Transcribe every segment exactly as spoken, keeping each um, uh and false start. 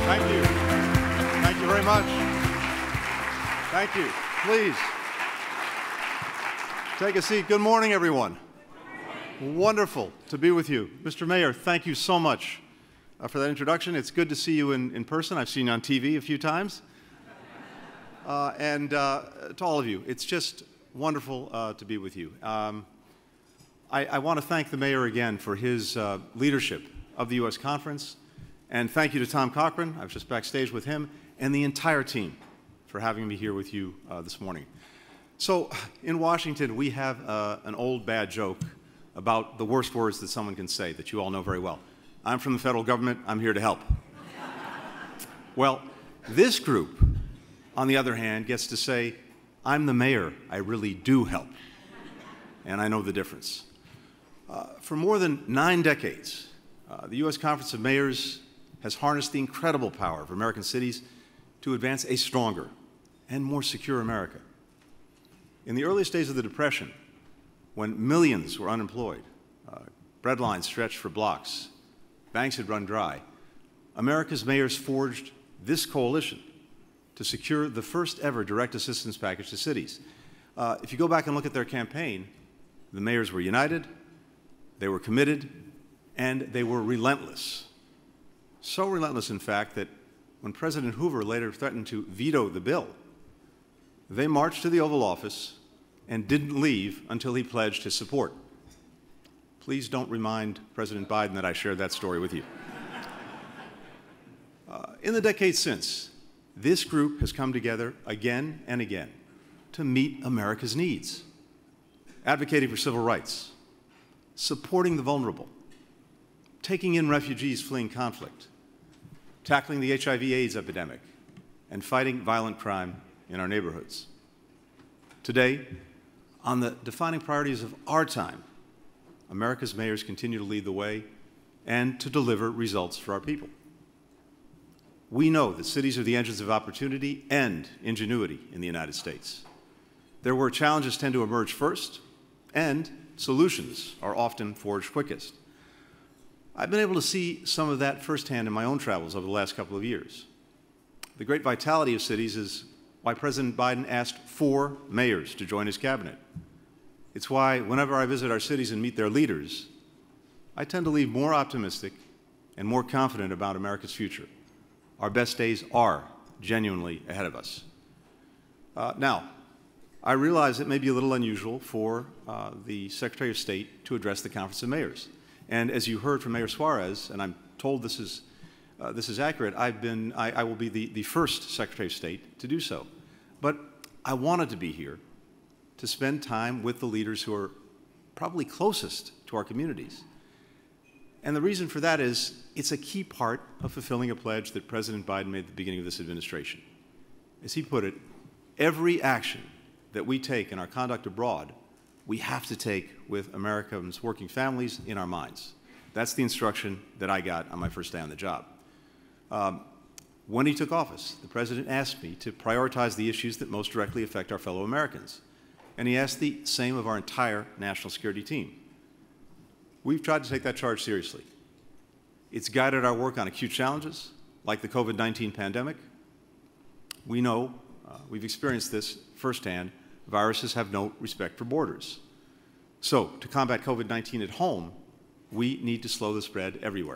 Thank you. Thank you very much. Thank you. Please take a seat. Good morning, everyone. Wonderful to be with you. Mister Mayor, thank you so much uh, for that introduction. It's good to see you in, in person. I've seen you on T V a few times. Uh, and uh, to all of you, it's just wonderful uh, to be with you. Um, I, I want to thank the Mayor again for his uh, leadership of the U S Conference. And thank you to Tom Cochran. I was just backstage with him, and the entire team for having me here with you uh, this morning. So in Washington, we have uh, an old bad joke about the worst words that someone can say that you all know very well. I'm from the federal government. I'm here to help. Well, this group, on the other hand, gets to say, I'm the mayor. I really do help. And I know the difference. Uh, for more than nine decades, uh, the U S Conference of Mayors has harnessed the incredible power of American cities to advance a stronger and more secure America. In the earliest days of the Depression, when millions were unemployed, uh, bread lines stretched for blocks, banks had run dry, America's mayors forged this coalition to secure the first ever direct assistance package to cities. Uh, if you go back and look at their campaign, the mayors were united, they were committed, and they were relentless. So relentless, in fact, that when President Hoover later threatened to veto the bill, they marched to the Oval Office and didn't leave until he pledged his support. Please don't remind President Biden that I shared that story with you. Uh, in the decades since, this group has come together again and again to meet America's needs, advocating for civil rights, supporting the vulnerable, taking in refugees fleeing conflict, tackling the H I V AIDS epidemic, and fighting violent crime in our neighborhoods. Today, on the defining priorities of our time, America's mayors continue to lead the way and to deliver results for our people. We know that cities are the engines of opportunity and ingenuity in the United States. They're where challenges tend to emerge first, and solutions are often forged quickest. I've been able to see some of that firsthand in my own travels over the last couple of years. The great vitality of cities is why President Biden asked four mayors to join his cabinet. It's why whenever I visit our cities and meet their leaders, I tend to leave more optimistic and more confident about America's future. Our best days are genuinely ahead of us. Uh, now, I realize it may be a little unusual for uh, the Secretary of State to address the Conference of Mayors. And as you heard from Mayor Suarez, and I'm told this is, uh, this is accurate, I've been, I, I will be the, the first Secretary of State to do so. But I wanted to be here to spend time with the leaders who are probably closest to our communities. And the reason for that is it's a key part of fulfilling a pledge that President Biden made at the beginning of this administration. As he put it, every action that we take in our conduct abroad, we have to take with Americans' working families in our minds. That's the instruction that I got on my first day on the job. Um, when he took office, the President asked me to prioritize the issues that most directly affect our fellow Americans. And he asked the same of our entire national security team. We've tried to take that charge seriously. It's guided our work on acute challenges, like the COVID nineteen pandemic. We know, uh, we've experienced this firsthand, viruses have no respect for borders. So, to combat COVID nineteen at home, we need to slow the spread everywhere.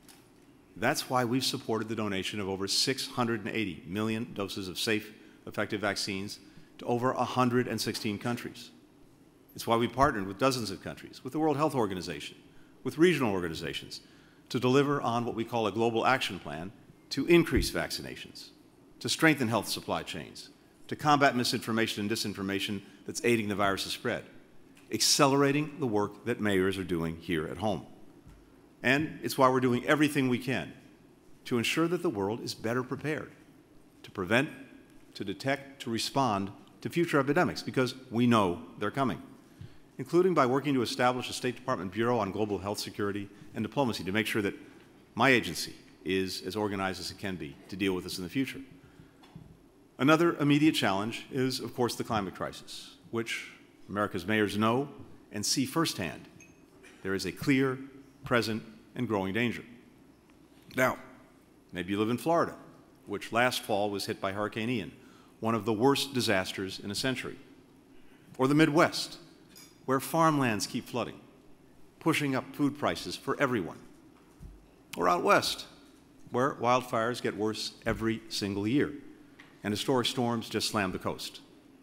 That's why we've supported the donation of over six hundred eighty million doses of safe, effective vaccines to over one hundred sixteen countries. It's why we partnered with dozens of countries, with the World Health Organization, with regional organizations, to deliver on what we call a global action plan to increase vaccinations, to strengthen health supply chains, to combat misinformation and disinformation that's aiding the virus's spread, accelerating the work that mayors are doing here at home. And it's why we're doing everything we can to ensure that the world is better prepared to prevent, to detect, to respond to future epidemics, because we know they're coming, including by working to establish a State Department Bureau on Global Health Security and Diplomacy to make sure that my agency is as organized as it can be to deal with this in the future. Another immediate challenge is, of course, the climate crisis, which America's mayors know and see firsthand. There is a clear, present, and growing danger. Now, Maybe you live in Florida, which last fall was hit by Hurricane Ian, one of the worst disasters in a century. Or the Midwest, where farmlands keep flooding, pushing up food prices for everyone. Or out west, where wildfires get worse every single year, and historic storms just slam the coast.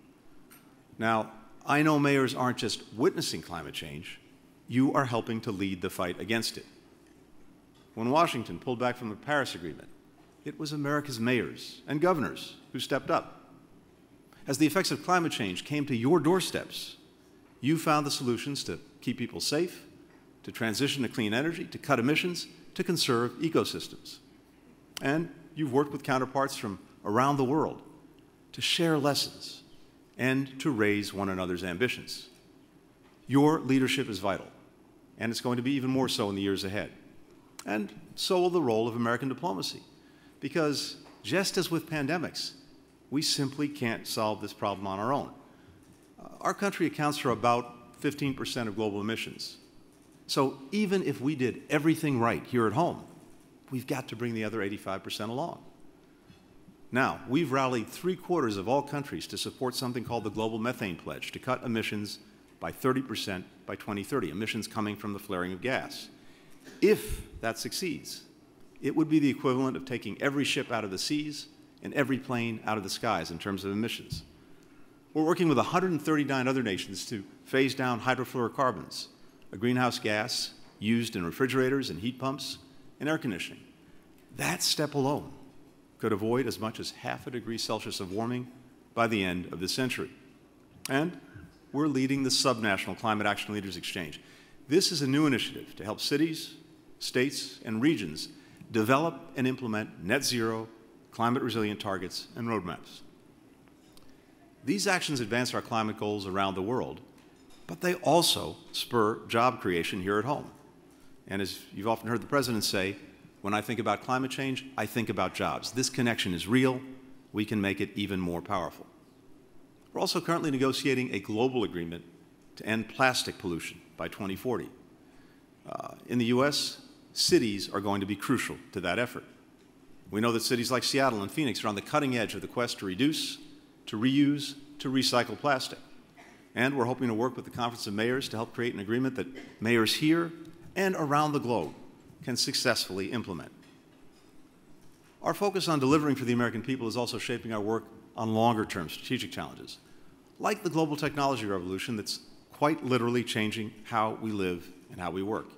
Now, I know mayors aren't just witnessing climate change, you are helping to lead the fight against it. When Washington pulled back from the Paris Agreement, it was America's mayors and governors who stepped up. As the effects of climate change came to your doorsteps, you found the solutions to keep people safe, to transition to clean energy, to cut emissions, to conserve ecosystems. And you've worked with counterparts from around the world to share lessons and to raise one another's ambitions. Your leadership is vital, and it's going to be even more so in the years ahead. And so will the role of American diplomacy, because just as with pandemics, we simply can't solve this problem on our own. Uh, our country accounts for about fifteen percent of global emissions. So even if we did everything right here at home, we've got to bring the other eighty-five percent along. Now, we've rallied three quarters of all countries to support something called the Global Methane Pledge to cut emissions by thirty percent by twenty thirty, emissions coming from the flaring of gas. If that succeeds, it would be the equivalent of taking every ship out of the seas and every plane out of the skies in terms of emissions. We're working with one hundred thirty-nine other nations to phase down hydrofluorocarbons, a greenhouse gas used in refrigerators and heat pumps and air conditioning. That step alone could avoid as much as half a degree Celsius of warming by the end of this century. And we're leading the Subnational Climate Action Leaders Exchange. This is a new initiative to help cities, states, and regions develop and implement net zero, climate resilient targets and roadmaps. These actions advance our climate goals around the world, but they also spur job creation here at home. And as you've often heard the President say, when I think about climate change, I think about jobs. This connection is real. We can make it even more powerful. We're also currently negotiating a global agreement to end plastic pollution by twenty forty. Uh, in the U S, cities are going to be crucial to that effort. We know that cities like Seattle and Phoenix are on the cutting edge of the quest to reduce, to reuse, to recycle plastic. And we're hoping to work with the Conference of Mayors to help create an agreement that mayors here and around the globe can successfully implement. Our focus on delivering for the American people is also shaping our work on longer-term strategic challenges, like the global technology revolution that's quite literally changing how we live and how we work.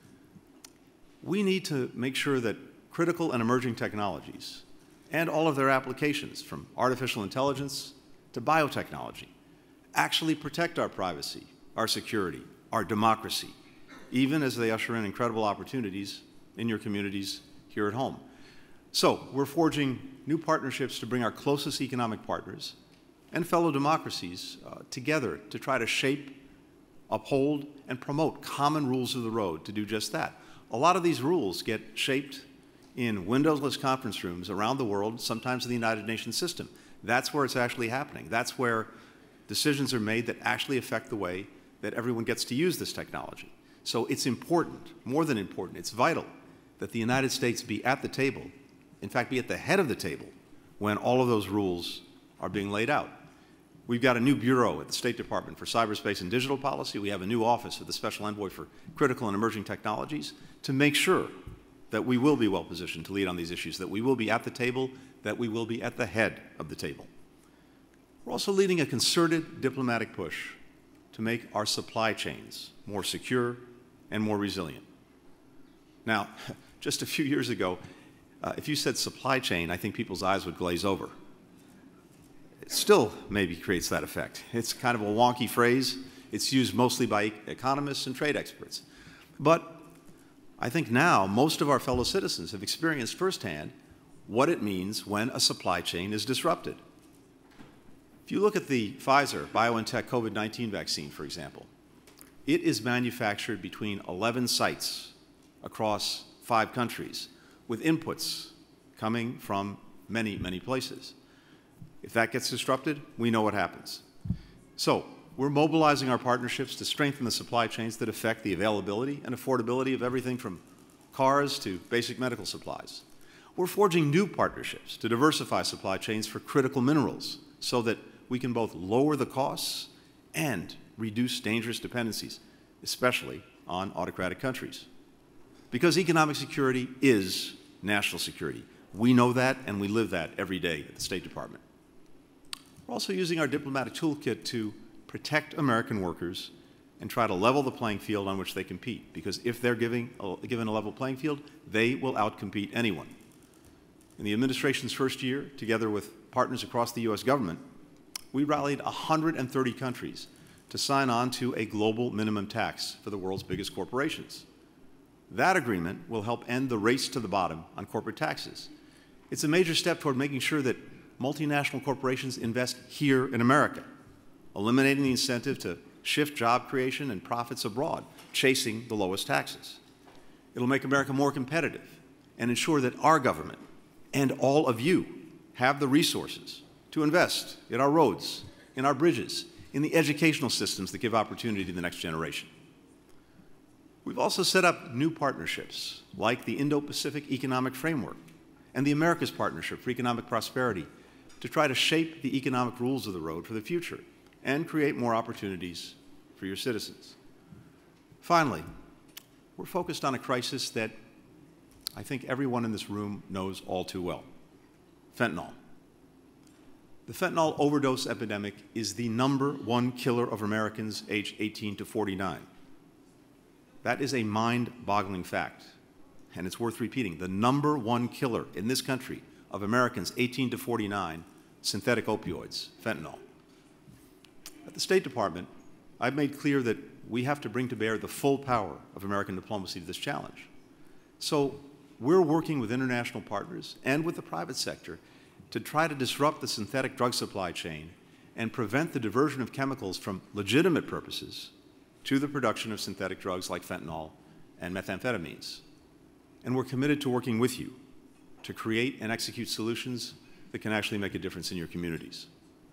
We need to make sure that critical and emerging technologies and all of their applications, from artificial intelligence to biotechnology, actually protect our privacy, our security, our democracy, even as they usher in incredible opportunities in your communities here at home. So we're forging new partnerships to bring our closest economic partners and fellow democracies uh, together to try to shape, uphold, and promote common rules of the road to do just that. A lot of these rules get shaped in windowless conference rooms around the world, sometimes in the United Nations system. That's where it's actually happening. That's where decisions are made that actually affect the way that everyone gets to use this technology. So it's important, more than important, it's vital that the United States be at the table, in fact, be at the head of the table when all of those rules are being laid out. We've got a new bureau at the State Department for cyberspace and digital policy. We have a new office of the Special Envoy for Critical and Emerging Technologies to make sure that we will be well positioned to lead on these issues, that we will be at the table, that we will be at the head of the table. We're also leading a concerted diplomatic push to make our supply chains more secure and more resilient. Now, just a few years ago, uh, if you said supply chain, I think people's eyes would glaze over. It still maybe creates that effect. It's kind of a wonky phrase. It's used mostly by economists and trade experts. But I think now most of our fellow citizens have experienced firsthand what it means when a supply chain is disrupted. If you look at the Pfizer BioNTech COVID nineteen vaccine, for example, it is manufactured between eleven sites across five countries with inputs coming from many, many places. If that gets disrupted, we know what happens. So we're mobilizing our partnerships to strengthen the supply chains that affect the availability and affordability of everything from cars to basic medical supplies. We're forging new partnerships to diversify supply chains for critical minerals so that we can both lower the costs and reduce dangerous dependencies, especially on autocratic countries. Because economic security is national security. We know that and we live that every day at the State Department. We're also using our diplomatic toolkit to protect American workers and try to level the playing field on which they compete, because if they're giving a, given a level playing field, they will outcompete anyone. In the administration's first year, together with partners across the U S government, we rallied one hundred thirty countries to sign on to a global minimum tax for the world's biggest corporations. That agreement will help end the race to the bottom on corporate taxes. It's a major step toward making sure that multinational corporations invest here in America, eliminating the incentive to shift job creation and profits abroad, chasing the lowest taxes. It'll make America more competitive and ensure that our government and all of you have the resources to invest in our roads, in our bridges, in the educational systems that give opportunity to the next generation. We've also set up new partnerships like the Indo-Pacific Economic Framework and the Americas Partnership for Economic Prosperity to try to shape the economic rules of the road for the future and create more opportunities for your citizens. Finally, we're focused on a crisis that I think everyone in this room knows all too well: fentanyl. The fentanyl overdose epidemic is the number one killer of Americans aged eighteen to forty-nine. That is a mind-boggling fact, and it's worth repeating. The number one killer in this country of Americans eighteen to forty-nine, synthetic opioids, fentanyl. At the State Department, I've made clear that we have to bring to bear the full power of American diplomacy to this challenge. So we're working with international partners and with the private sector to try to disrupt the synthetic drug supply chain and prevent the diversion of chemicals from legitimate purposes to the production of synthetic drugs like fentanyl and methamphetamines. And we're committed to working with you to create and execute solutions that can actually make a difference in your communities.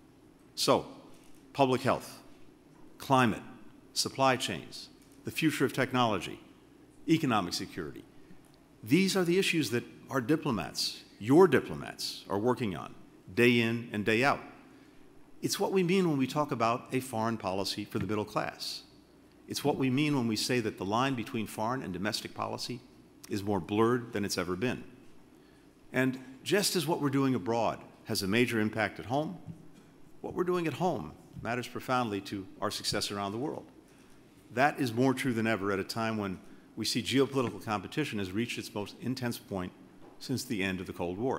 So, public health, climate, supply chains, the future of technology, economic security. These are the issues that our diplomats, your diplomats, are working on day in and day out. It's what we mean when we talk about a foreign policy for the middle class. It's what we mean when we say that the line between foreign and domestic policy is more blurred than it's ever been. And just as what we're doing abroad has a major impact at home, what we're doing at home matters profoundly to our success around the world. That is more true than ever at a time when we see geopolitical competition has reached its most intense point since the end of the Cold War.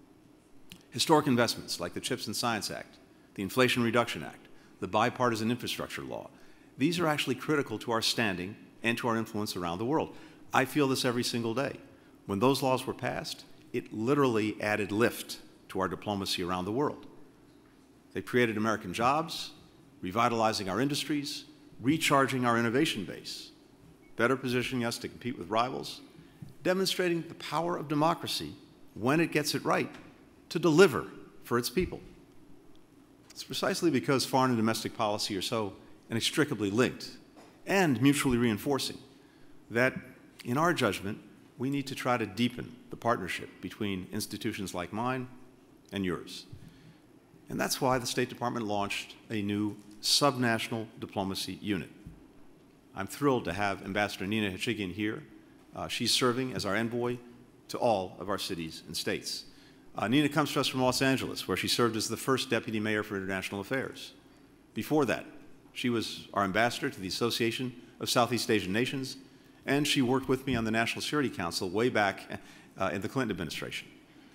Historic investments like the CHIPS and Science Act, the Inflation Reduction Act, the Bipartisan Infrastructure Law, these are actually critical to our standing and to our influence around the world. I feel this every single day. When those laws were passed, it literally added lift to our diplomacy around the world. They created American jobs, revitalizing our industries, recharging our innovation base, better positioning us to compete with rivals, demonstrating the power of democracy when it gets it right to deliver for its people. It's precisely because foreign and domestic policy are so inextricably linked and mutually reinforcing that, in our judgment, we need to try to deepen the partnership between institutions like mine and yours. And that's why the State Department launched a new subnational diplomacy unit. I'm thrilled to have Ambassador Nina Hichigian here. Uh, she's serving as our envoy to all of our cities and states. Uh, Nina comes to us from Los Angeles, where she served as the first Deputy Mayor for International Affairs. Before that, she was our ambassador to the Association of Southeast Asian Nations, and she worked with me on the National Security Council way back uh, in the Clinton administration.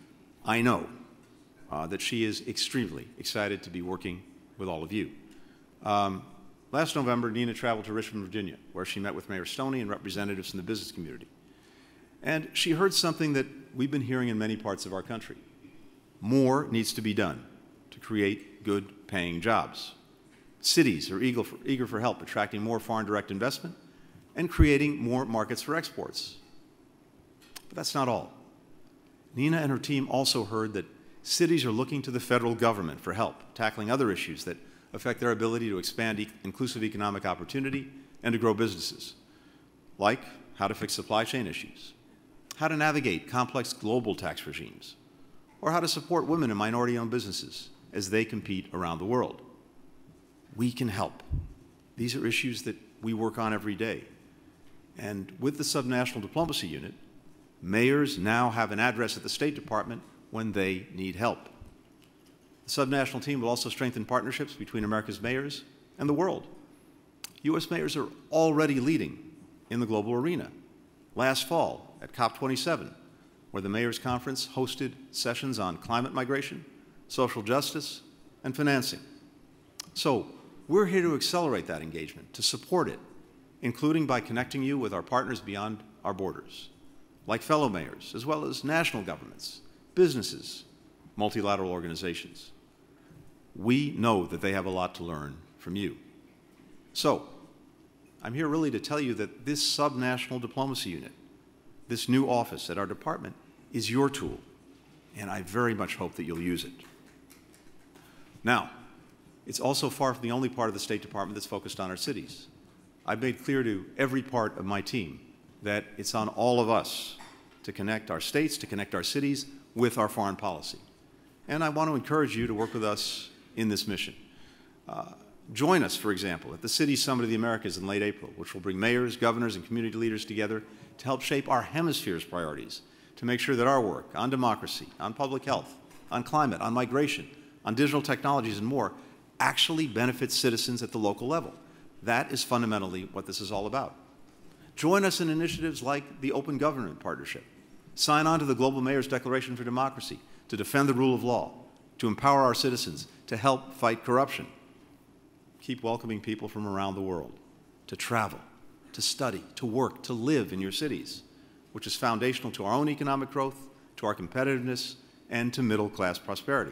I know uh, that she is extremely excited to be working with all of you. Um, last November, Nina traveled to Richmond, Virginia, where she met with Mayor Stoney and representatives from the business community. And she heard something that we've been hearing in many parts of our country. More needs to be done to create good-paying jobs. Cities are eager for, eager for help attracting more foreign direct investment and creating more markets for exports. But that's not all. Nina and her team also heard that cities are looking to the federal government for help tackling other issues that affect their ability to expand e- inclusive economic opportunity and to grow businesses, like how to fix supply chain issues, how to navigate complex global tax regimes, or how to support women and minority-owned businesses as they compete around the world. We can help. These are issues that we work on every day. And with the Subnational Diplomacy Unit, mayors now have an address at the State Department when they need help. The subnational team will also strengthen partnerships between America's mayors and the world. U S mayors are already leading in the global arena. Last fall at COP twenty-seven, where the Mayors Conference hosted sessions on climate migration, social justice, and financing. So we're here to accelerate that engagement, to support it, including by connecting you with our partners beyond our borders, like fellow mayors, as well as national governments, businesses, multilateral organizations. We know that they have a lot to learn from you. So I'm here really to tell you that this subnational diplomacy unit, this new office at our department, is your tool, and I very much hope that you'll use it. Now, it's also far from the only part of the State Department that's focused on our cities. I've made clear to every part of my team that it's on all of us to connect our states, to connect our cities with our foreign policy. And I want to encourage you to work with us in this mission. Uh, join us, for example, at the City Summit of the Americas in late April, which will bring mayors, governors, and community leaders together to help shape our hemisphere's priorities, to make sure that our work on democracy, on public health, on climate, on migration, on digital technologies, and more actually benefits citizens at the local level. That is fundamentally what this is all about. Join us in initiatives like the Open Government Partnership. Sign on to the Global Mayors Declaration for Democracy to defend the rule of law, to empower our citizens, to help fight corruption. Keep welcoming people from around the world to travel, to study, to work, to live in your cities, which is foundational to our own economic growth, to our competitiveness, and to middle-class prosperity.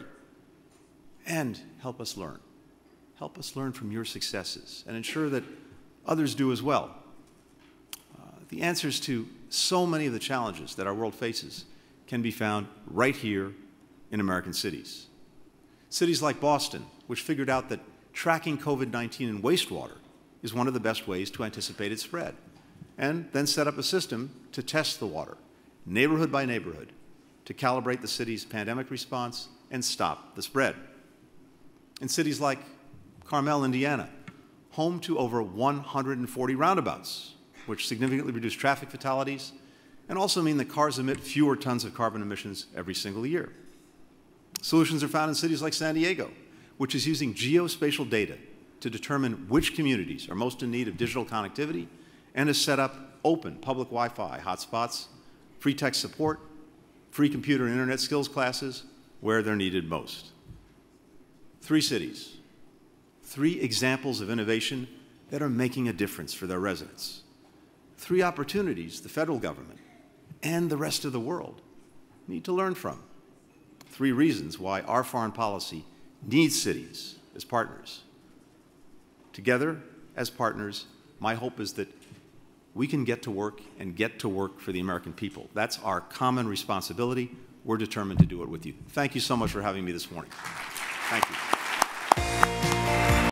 And help us learn. Help us learn from your successes and ensure that others do as well. Uh, the answers to so many of the challenges that our world faces can be found right here in American cities. Cities like Boston, which figured out that tracking COVID nineteen in wastewater is one of the best ways to anticipate its spread, and then set up a system to test the water, neighborhood by neighborhood, to calibrate the city's pandemic response and stop the spread. In cities like Carmel, Indiana, home to over one hundred forty roundabouts, which significantly reduce traffic fatalities and also mean that cars emit fewer tons of carbon emissions every single year. Solutions are found in cities like San Diego, which is using geospatial data to determine which communities are most in need of digital connectivity and has set up open public Wi-Fi hotspots, free tech support, free computer and internet skills classes where they're needed most. Three cities, three examples of innovation that are making a difference for their residents. Three opportunities the federal government and the rest of the world need to learn from. Three reasons why our foreign policy needs cities as partners. Together, as partners, my hope is that we can get to work and get to work for the American people. That's our common responsibility. We're determined to do it with you. Thank you so much for having me this morning.